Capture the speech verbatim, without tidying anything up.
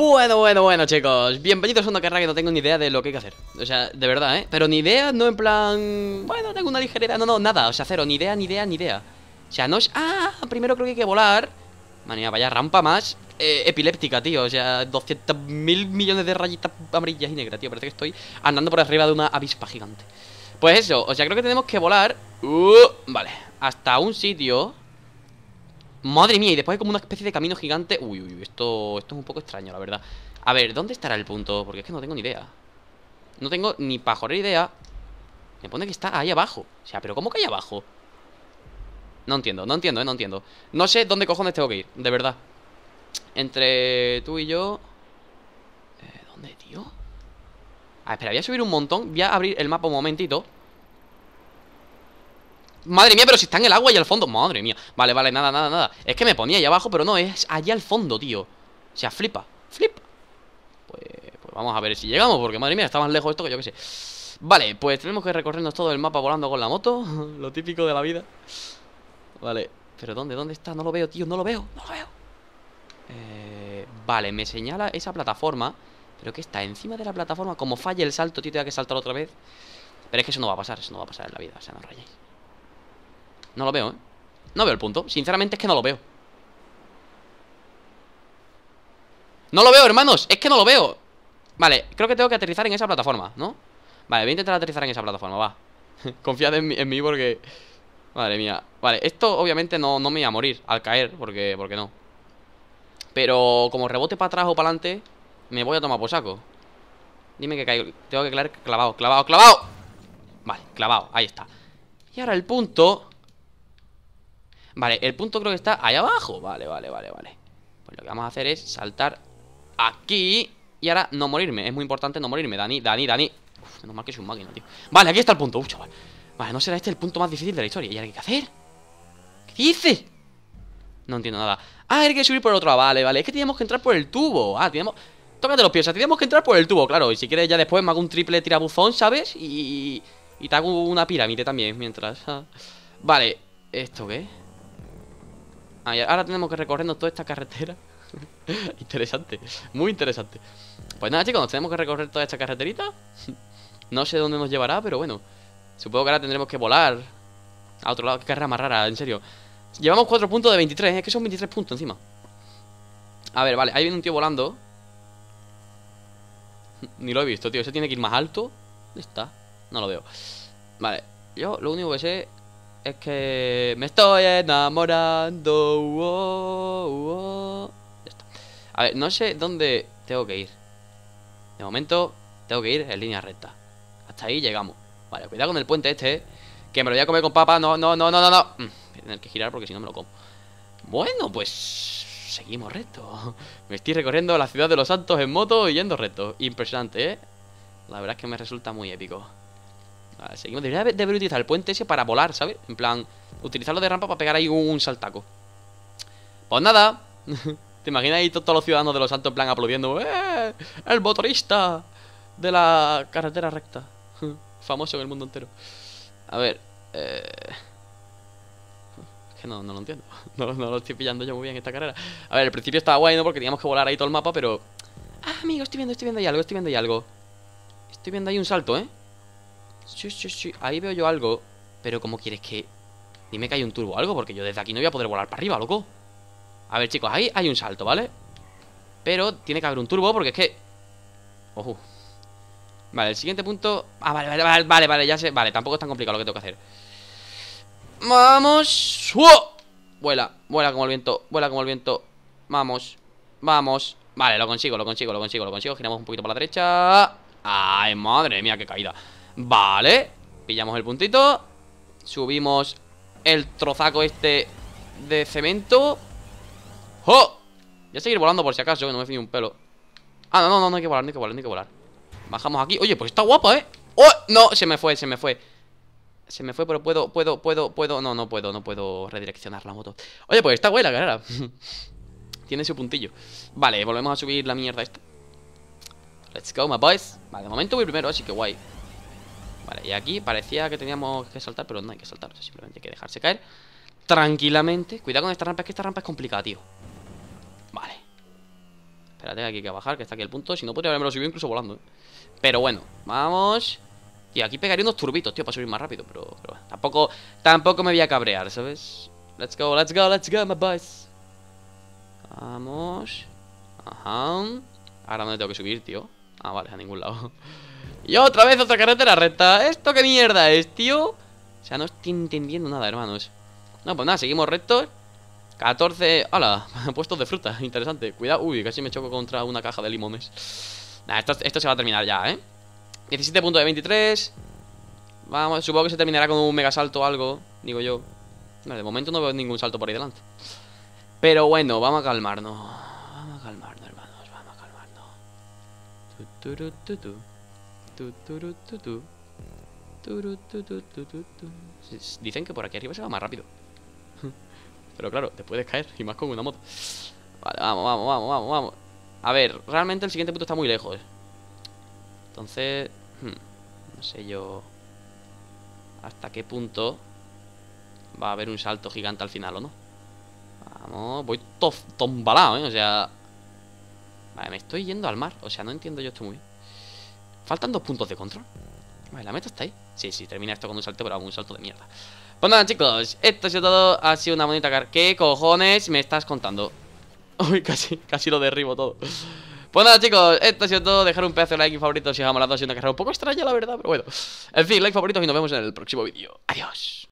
Bueno, bueno, bueno, chicos. Bienvenidos a una carrera que no tengo ni idea de lo que hay que hacer. O sea, de verdad, ¿eh? Pero ni idea, no en plan... Bueno, tengo una ligerera, no, no, nada. O sea, cero, ni idea, ni idea, ni idea. O sea, no es... Ah, primero creo que hay que volar. Manía, vaya rampa más eh, epiléptica, tío. O sea, doscientos mil millones de rayitas amarillas y negras, tío. Parece que estoy andando por arriba de una avispa gigante. Pues eso, o sea, creo que tenemos que volar uh, Vale, hasta un sitio. Madre mía, y después hay como una especie de camino gigante. Uy, uy, uy, esto, esto es un poco extraño, la verdad. A ver, ¿dónde estará el punto? Porque es que no tengo ni idea. No tengo ni pajorera idea. Me pone que está ahí abajo. O sea, ¿pero cómo que ahí abajo? No entiendo, no entiendo, eh, no entiendo. No sé dónde cojones tengo que ir, de verdad. Entre tú y yo eh, ¿dónde, tío? Ah, espera, voy a subir un montón. Voy a abrir el mapa un momentito. Madre mía, pero si está en el agua y al fondo. Madre mía, vale, vale, nada, nada, nada. Es que me ponía ahí abajo, pero no, es allá al fondo, tío. O sea, flipa, flipa. Pues, pues vamos a ver si llegamos, porque madre mía, está más lejos esto que yo que sé. Vale, pues tenemos que recorrernos todo el mapa volando con la moto. Lo típico de la vida. Vale, pero ¿dónde? ¿Dónde está? No lo veo, tío, no lo veo, no lo veo. eh, Vale, me señala esa plataforma. Pero que está encima de la plataforma. Como falle el salto, tío, tengo que saltar otra vez. Pero es que eso no va a pasar, eso no va a pasar en la vida. O sea, no os rayéis. No lo veo, ¿eh? No veo el punto, sinceramente es que no lo veo. No lo veo, hermanos, es que no lo veo. Vale, creo que tengo que aterrizar en esa plataforma, ¿no? Vale, voy a intentar aterrizar en esa plataforma, va. Confiad en mí, en mí porque... Madre mía. Vale, esto obviamente no, no me voy a morir al caer, porque, porque no. Pero como rebote para atrás o para adelante, me voy a tomar por saco. Dime que caigo. Tengo que caer clavado, clavado, clavado. Vale, clavado, ahí está. Y ahora el punto... Vale, el punto creo que está ahí abajo. Vale, vale, vale, vale. Pues lo que vamos a hacer es saltar aquí. Y ahora no morirme, es muy importante no morirme. Dani, Dani, Dani. Uf, menos mal que soy un máquina, tío. Vale, aquí está el punto, Uf, chaval. Vale, no será este el punto más difícil de la historia. ¿Y ahora qué hay que hacer? ¿Qué dices? No entiendo nada. Ah, hay que subir por el otro lado, vale, vale. Es que teníamos que entrar por el tubo. Ah, teníamos... Tócate los pies, o sea, teníamos que entrar por el tubo, claro. Y si quieres ya después me hago un triple tirabuzón, ¿sabes? Y... Y te hago una pirámide también mientras ah. Vale, ¿esto qué? Ah, ahora tenemos que recorrernos toda esta carretera. Interesante, muy interesante. Pues nada, chicos, nos tenemos que recorrer toda esta carreterita. No sé dónde nos llevará, pero bueno. Supongo que ahora tendremos que volar a otro lado. Qué carrera más rara, en serio. Llevamos cuatro puntos de veintitrés, es que son veintitrés puntos encima. A ver, vale, ahí viene un tío volando. Ni lo he visto, tío, ese tiene que ir más alto. ¿Dónde está? No lo veo. Vale, yo lo único que sé es que me estoy enamorando. Oh, oh. Ya está. A ver, no sé dónde tengo que ir. De momento tengo que ir en línea recta. Hasta ahí llegamos. Vale, cuidado con el puente este, ¿eh? Que me lo voy a comer con papa. No, no, no, no, no, no. Voy a tener que girar porque si no me lo como. Bueno, pues seguimos recto. Me estoy recorriendo la ciudad de los santos en moto y yendo recto. Impresionante, ¿eh? La verdad es que me resulta muy épico. Vale, seguimos. Debería de haber utilizado el puente ese para volar, ¿sabes? En plan, utilizarlo de rampa para pegar ahí un, un saltaco. Pues nada. ¿Te imaginas ahí todos los ciudadanos de los santos en plan aplaudiendo? ¡Eh! ¡El motorista de la carretera recta! Famoso en el mundo entero. A ver, eh... es que no, no lo entiendo. No, no lo estoy pillando yo muy bien esta carrera. A ver, al principio estaba guay, ¿no? Porque teníamos que volar ahí todo el mapa, pero... Ah, amigo, estoy viendo, estoy viendo ahí algo, estoy viendo ahí algo. Estoy viendo ahí un salto, ¿eh? Sí, sí, sí, ahí veo yo algo. Pero ¿cómo quieres que...? Dime que hay un turbo o algo, porque yo desde aquí no voy a poder volar para arriba, loco. A ver, chicos, ahí hay un salto, ¿vale? Pero tiene que haber un turbo porque es que... Ojo. Vale, el siguiente punto... Ah, vale, vale, vale, vale, vale, ya sé. Vale, tampoco es tan complicado lo que tengo que hacer. ¡Vamos! ¡Wow! Vuela, vuela como el viento, vuela como el viento. Vamos, vamos. Vale, lo consigo, lo consigo, lo consigo, lo consigo. Giramos un poquito por la derecha. ¡Ay, madre mía, qué caída! Vale, pillamos el puntito. Subimos el trozaco este de cemento. ¡Oh! Voy a seguir volando por si acaso, que no me fío un pelo. Ah, no, no, no, no hay que volar, no hay que volar, no hay que volar. Bajamos aquí. Oye, pues está guapa, ¿eh? ¡Oh! No, se me fue, se me fue. Se me fue, pero puedo, puedo, puedo, puedo. No, no puedo, no puedo redireccionar la moto. Oye, pues está guay la carrera. Tiene su puntillo. Vale, volvemos a subir la mierda esta. Let's go, my boys. Vale, de momento voy primero, así que guay. Vale, y aquí parecía que teníamos que saltar, pero no hay que saltar, o sea, simplemente hay que dejarse caer tranquilamente. Cuidado con esta rampa, es que esta rampa es complicada, tío. Vale. Espérate, aquí hay que bajar, que está aquí el punto. Si no, podría haberme lo subido incluso volando, ¿eh? Pero bueno, vamos. Tío, aquí pegaría unos turbitos, tío, para subir más rápido. Pero, pero bueno, tampoco, tampoco me voy a cabrear, ¿sabes? Let's go, let's go, let's go, my boys. Vamos. Ajá. Ahora dónde tengo que subir, tío. Ah, vale, a ningún lado. Y otra vez otra carretera recta. ¿Esto qué mierda es, tío? O sea, no estoy entendiendo nada, hermanos. No, pues nada, seguimos rectos. catorce... ¡Hala! Puestos de fruta, interesante. Cuidado, uy, casi me choco contra una caja de limones. Nah, esto, esto se va a terminar ya, ¿eh? diecisiete punto de veintitrés. Vamos, supongo que se terminará con un mega salto o algo, digo yo. No, de momento no veo ningún salto por ahí delante. Pero bueno, vamos a calmarnos. Vamos a calmarnos, hermanos, vamos a calmarnos. Tu, tu, tu, tu. Tu, tu, tu, tu, tu. Tu, tu, tu, tu, tu, tu. Dicen que por aquí arriba se va más rápido. Pero claro, te puedes caer, y más con una moto. Vale, vamos, vamos, vamos, vamos, vamos. A ver, realmente el siguiente punto está muy lejos. Entonces, hmm, no sé yo hasta qué punto va a haber un salto gigante al final o no. Vamos, voy to tombalado, ¿eh? O sea... Vale, me estoy yendo al mar. O sea, no entiendo yo esto muy bien. Faltan dos puntos de control. Vale, la meta está ahí. Sí, sí, termina esto con un salto, pero un salto de mierda. Pues nada, chicos, esto ha sido todo. Ha sido una bonita car... ¿Qué cojones me estás contando? Uy, casi, casi lo derribo todo. Pues nada, chicos, esto ha sido todo. Dejar un pedazo de like y favorito si os ha molado. Ha sido una carrera un poco extraña, la verdad, pero bueno. En fin, like, favoritos y nos vemos en el próximo vídeo. Adiós.